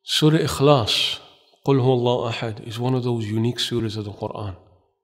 Surah Ikhlas, Qul Huwallahu Ahad, is one of those unique surahs of the Quran.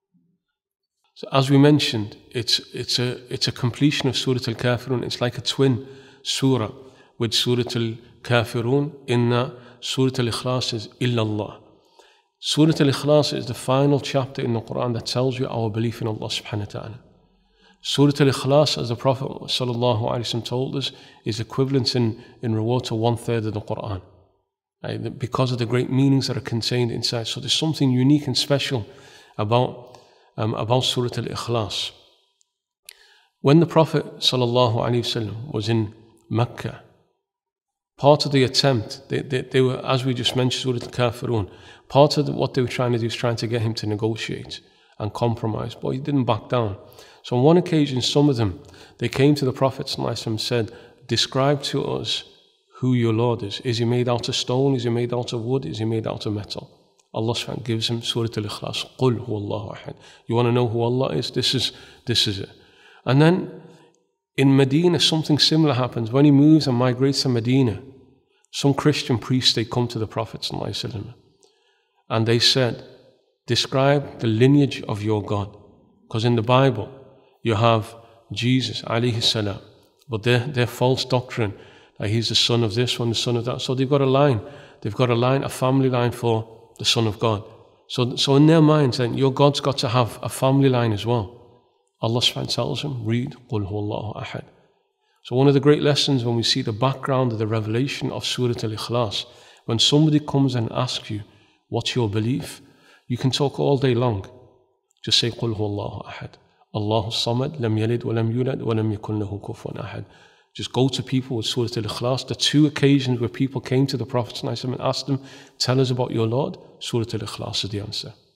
So as we mentioned, it's a completion of Surah Al-Kafirun. It's like a twin surah with Surah Al-Kafirun, in that Surah Al-Ikhlas is Illallah. Surah Al-Ikhlas is the final chapter in the Quran that tells you our belief in Allah subhanahu wa ta'ala. Surah Al-Ikhlas, as the Prophet ﷺ told us, is equivalent in reward to 1/3 of the Quran. Because of the great meanings that are contained inside. So there's something unique and special about Surah Al-Ikhlas. When the Prophet ﷺ was in Mecca, part of the attempt, they were, as we just mentioned, Surah Al-Kafirun, part of what they were trying to do is trying to get him to negotiate and compromise, but he didn't back down. So on one occasion, some of them, they came to the Prophet ﷺ and said, describe to us who your Lord is. Is he made out of stone? Is he made out of wood? Is he made out of metal? Allah subhanahu gives him Surah Al-Ikhlas, Qul Huwallahu Ahad. You want to know who Allah is? This is it. And then in Medina, something similar happens. When he moves and migrates to Medina, some Christian priests, they come to the Prophet ﷺ and they said, describe the lineage of your God. Because in the Bible, you have Jesus, alayhi salam, but their false doctrine, he's the son of this one, the son of that. So they've got a family line for the Son of God. So in their minds, then, your God's got to have a family line as well. Allah subhanahu wa ta'ala tells them, read Qul Huwallahu Ahad. So one of the great lessons when we see the background of the revelation of Surah Al-Ikhlas, when somebody comes and asks you, what's your belief? You can talk all day long. Just say Qul Huwallahu Ahad. Allahu Samad, lam yalid wa lam yulad wa lam yakun lahu kufuwan ahad. Just go to people with Surah Al-Ikhlas. The two occasions where people came to the Prophet and asked him, tell us about your Lord, Surah Al-Ikhlas is the answer.